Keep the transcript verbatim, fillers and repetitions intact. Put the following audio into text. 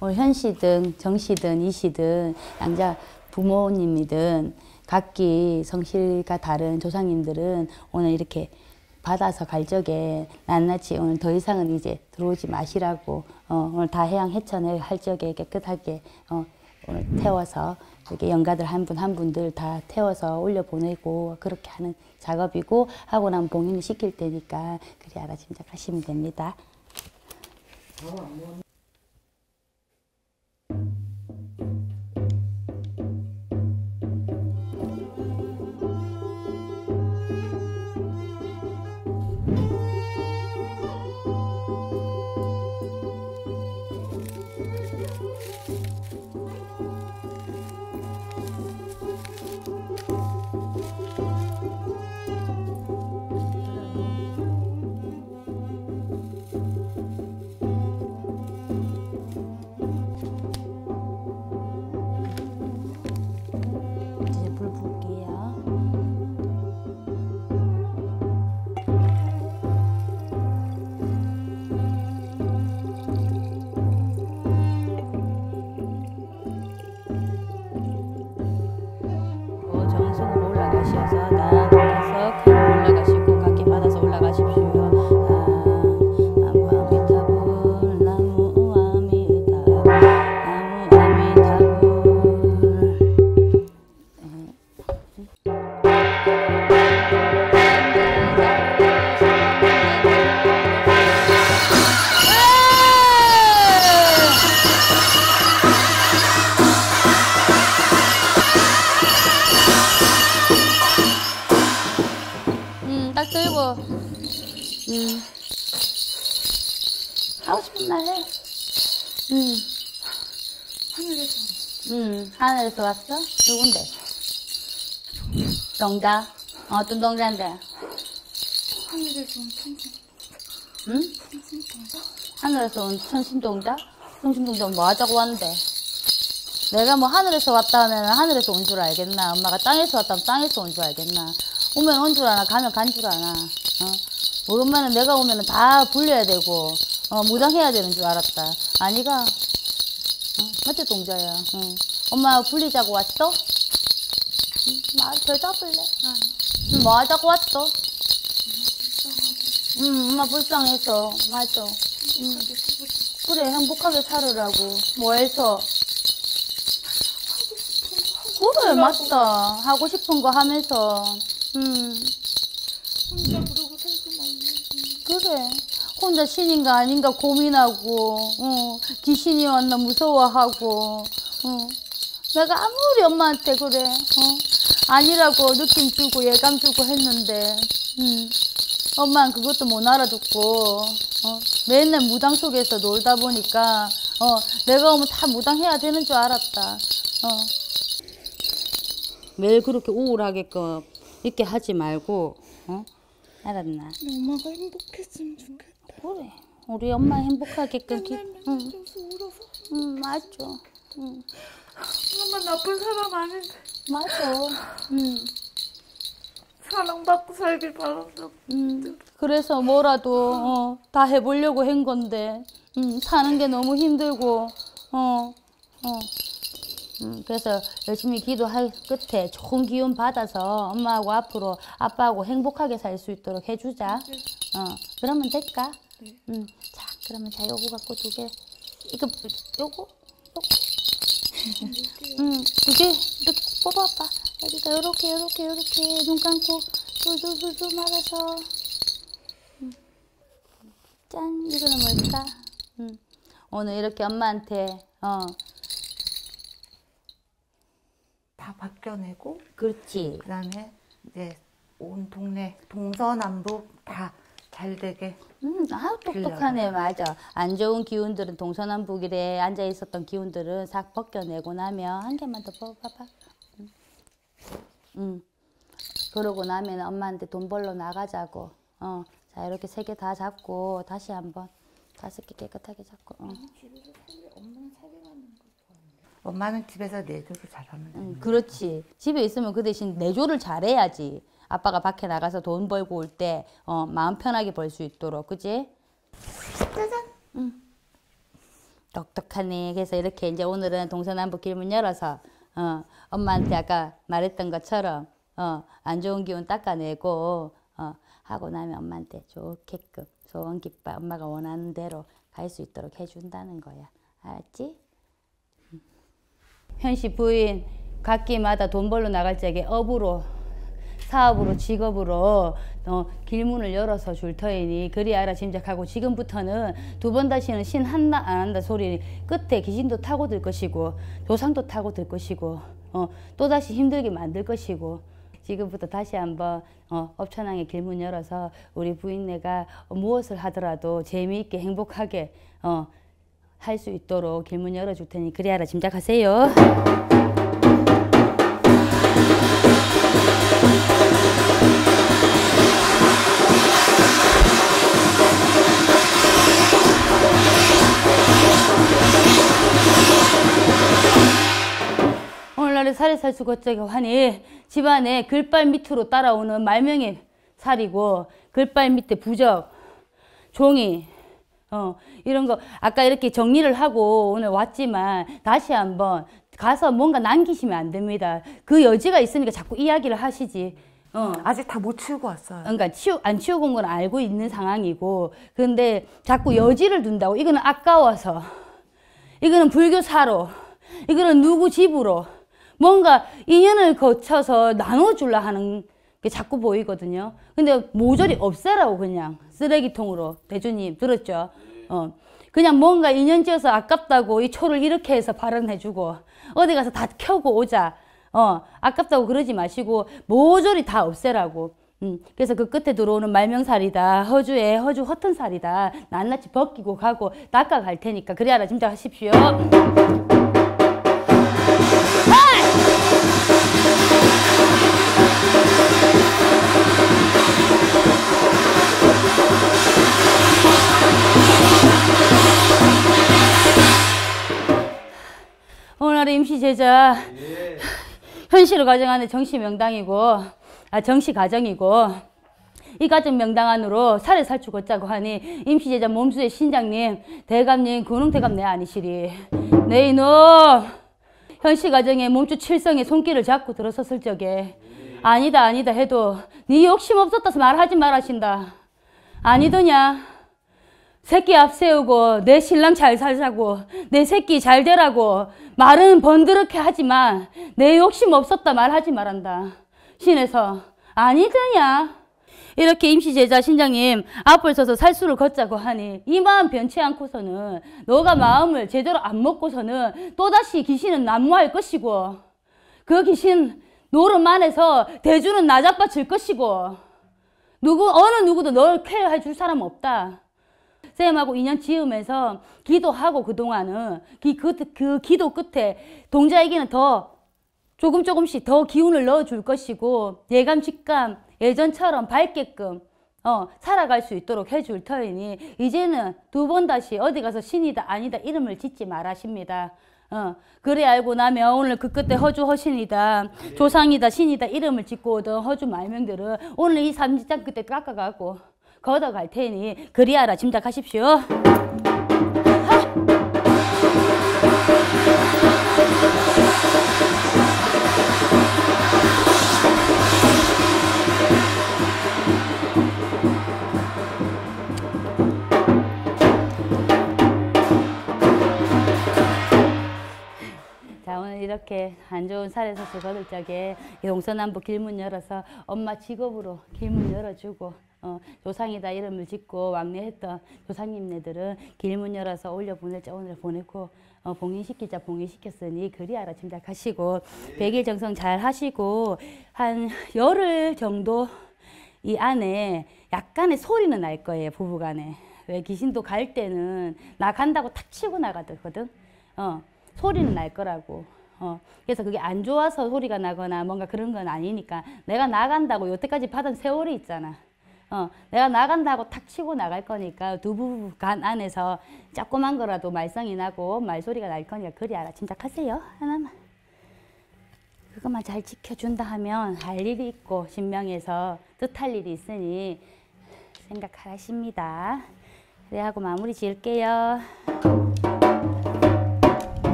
오늘 현 씨든 정 씨든 이 씨든 양자 부모님이든 각기 성실과 다른 조상님들은 오늘 이렇게 받아서 갈 적에 낱낱이 오늘 더 이상은 이제 들어오지 마시라고 어, 오늘 다 해양 해천을 할 적에 깨끗하게 어, 오늘 태워서 이렇게 영가들 한 분 한 분들 다 태워서 올려 보내고 그렇게 하는 작업이고 하고 나면 봉인을 시킬 테니까 그리 알아 짐작하시면 됩니다. 정성으로 올라가셔서 나눠서 올라가시고 각기 받아서 올라가십시오. 나무 아미타불 나무 아미타불 나무 아미타불 딱 들고 음. 하고 싶은 말 해. 음. 하늘에서 음. 하늘에서 왔어? 누군데? 동자? 어떤 동자인데? 하늘에서 온 천신 응? 천신동자? 하늘에서 온 천신동자? 천신동자 뭐 하자고 왔는데? 내가 뭐 하늘에서 왔다 하면 하늘에서 온 줄 알겠나? 엄마가 땅에서 왔다 하면 땅에서 온 줄 알겠나? 오면 온 줄 아나, 가면 간 줄 아나? 어? 오랜만에 내가 오면은 다 불려야 되고, 어, 무당해야 되는 줄 알았다. 아니가? 어? 맞지, 동자야? 응. 엄마 불리자고 왔어? 응, 말 대답을래? 아니. 응, 뭐 하자고 왔어? 불쌍하게 응, 엄마 불쌍해서. 맞아. 응. 행복하게 살고 싶어. 그래, 행복하게 살으라고. 뭐 해서? 그래, 맞다. 하고 싶은 거 하면서. 음. 혼자 그러고 살지 말고. 그래. 혼자 신인가 아닌가 고민하고, 어, 귀신이 왔나 무서워하고, 어. 내가 아무리 엄마한테 그래, 어, 아니라고 느낌 주고 예감 주고 했는데, 음. 엄마는 그것도 못 알아듣고, 어, 맨날 무당 속에서 놀다 보니까, 어, 내가 오면 다 무당해야 되는 줄 알았다, 어. 매일 그렇게 우울하게끔 이렇게 하지 말고, 어? 알았나? 엄마가 행복했으면 좋겠다. 그래. 우리 엄마 행복하게끔. 기... 맨날 응. 맨날 좀 울어서. 응, 맞죠. 응. 엄마 나쁜 사람 아닌데. 맞아. 응. 사랑받고 살길 바란다. 응. 그래서 뭐라도, 어, 다 해보려고 한 건데, 응, 사는 게 너무 힘들고, 어, 어. 음, 그래서 열심히 기도할 끝에 좋은 기운 받아서 엄마하고 앞으로 아빠하고 행복하게 살 수 있도록 해주자. 네. 어, 그러면 될까? 네. 음, 자, 그러면 자, 요거 갖고 두 개. 이거, 요거? 요거? 음, 두 개, 이렇게 뽑아봐. 여기가 요렇게, 요렇게, 요렇게 눈 감고 둘둘둘둘 말아서. 음. 짠, 이거는 뭘까? 음, 오늘 이렇게 엄마한테, 어, 다 벗겨내고 그렇지. 그 다음에 이제 온 동네 동서남북 다 잘 되게. 음, 아우 똑똑하네. 맞아. 안 좋은 기운들은 동서남북이래. 앉아 있었던 기운들은 싹 벗겨내고 나면 한 개만 더 뽑아봐. 음. 음. 그러고 나면 엄마한테 돈 벌러 나가자고. 어, 자 이렇게 세 개 다 잡고 다시 한번 다섯 개 깨끗하게 잡고. 어. 집에서 살래, 엄마는 살려가는 거 좋아하는데. 엄마는 집에서 내조를 잘하면 돼. 음, 그렇지. 집에 있으면 그 대신 내조를 잘해야지. 아빠가 밖에 나가서 돈 벌고 올 때 어, 마음 편하게 벌 수 있도록. 그치? 짜잔. 응. 똑똑하네. 그래서 이렇게 이제 오늘은 동서남북 길문 열어서 어, 엄마한테 아까 말했던 것처럼 어, 안 좋은 기운 닦아내고 어, 하고 나면 엄마한테 좋게끔 소원 깃발 엄마가 원하는 대로 갈 수 있도록 해준다는 거야. 알았지? 현씨 부인 각기마다 돈 벌러 나갈 적에 업으로 사업으로 직업으로 어, 길문을 열어서 줄 터이니 그리 알아 짐작하고 지금부터는 두 번 다시는 신 한다 안 한다 소리 끝에 귀신도 타고 들 것이고 조상도 타고 들 것이고 어, 또다시 힘들게 만들 것이고 지금부터 다시 한번 어, 업천왕의 길문 열어서 우리 부인네가 무엇을 하더라도 재미있게 행복하게 어, 할 수 있도록 길문 열어줄 테니 그리 알아 짐작하세요. 오늘날의 살해살수 거짜기 하니 집안에 글발 밑으로 따라오는 말명의 살이고 글발 밑에 부적, 종이 어, 이런 거 아까 이렇게 정리를 하고 오늘 왔지만 다시 한번 가서 뭔가 남기시면 안 됩니다. 그 여지가 있으니까 자꾸 이야기를 하시지. 어. 아직 다 못 치우고 왔어요. 그러니까 치우, 안 치우고 온 건 알고 있는 상황이고 근데 자꾸 여지를 둔다고 이거는 아까워서 이거는 불교사로 이거는 누구 집으로 뭔가 인연을 거쳐서 나눠주려 하는 게 자꾸 보이거든요. 근데 모조리 없애라고 그냥 쓰레기통으로 대주님 들었죠? 어. 그냥 뭔가 인연 지어서 아깝다고 이 초를 이렇게 해서 발언해주고 어디 가서 다 켜고 오자. 어, 아깝다고 그러지 마시고 모조리 다 없애라고. 음, 그래서 그 끝에 들어오는 말명살이다. 허주에 허주 허튼 살이다. 낱낱이 벗기고 가고 닦아갈 테니까 그래 알아 짐작하십시오. 오늘의 임시 제자 예. 현실을 가정하는 정시 명당이고 아 정시 가정이고 이 가정 명당 안으로 살해 살추 걷자고 하니 임시 제자 몸수의 신장님 대감님 근홍대감 내 아니시리 내 이놈 현시 가정에 몸주 칠성의 손길을 잡고 들어섰을 적에 아니다 아니다 해도 네 욕심 없었다서 말하지 말하신다. 아니더냐. 새끼 앞세우고 내 신랑 잘 살자고 내 새끼 잘 되라고 말은 번드럽게 하지만 내 욕심 없었다 말하지 말한다. 신에서 아니더냐. 이렇게 임시제자 신장님 앞을 서서 살수를 걷자고 하니 이 마음 변치 않고서는 너가 마음을 제대로 안 먹고서는 또다시 귀신은 난무할 것이고 그 귀신 노름 안에서 대주는 나자빠질 것이고 누구 어느 누구도 널 케어해 줄 사람 없다. 쌤하고 인연 지으면서 기도하고 그동안은 그, 그, 그 기도 끝에 동자에게는 더 조금 조금씩 더 기운을 넣어줄 것이고 예감 직감 예전처럼 밝게끔 어, 살아갈 수 있도록 해줄 터이니 이제는 두 번 다시 어디 가서 신이다 아니다 이름을 짓지 말하십니다. 어, 그래 알고 나면 오늘 그 끝에 허주 허신이다 조상이다 신이다 이름을 짓고 오던 허주 말명들은 오늘 이 삼지장 끝에 깎아가고 걷어갈 테니 그리 알아 짐작하십시오. 자 오늘 이렇게 안 좋은 살해사슬 거둘 적에 동서남북 길문 열어서 엄마 직업으로 길문 열어주고 어, 조상이다 이름을 짓고 왕래했던 조상님네들은 길문 열어서 올려보낼자 오늘 보내고 어, 봉인시키자 봉인시켰으니 그리 알아 짐작하시고 백 일 정성 잘 하시고 한 열흘 정도 이 안에 약간의 소리는 날 거예요. 부부간에. 왜 귀신도 갈 때는 나 간다고 탁 치고 나가거든. 어, 소리는 날 거라고. 어, 그래서 그게 안 좋아서 소리가 나거나 뭔가 그런 건 아니니까 내가 나간다고 여태까지 받은 세월이 있잖아. 어, 내가 나간다고 탁 치고 나갈 거니까 두 부부 간 안에서 조그만 거라도 말썽이 나고 말소리가 날 거니까 그리 알아 짐작하세요. 하나만. 그것만 잘 지켜준다 하면 할 일이 있고 신명에서 뜻할 일이 있으니 생각하십니다. 그래 하고 마무리 지을게요.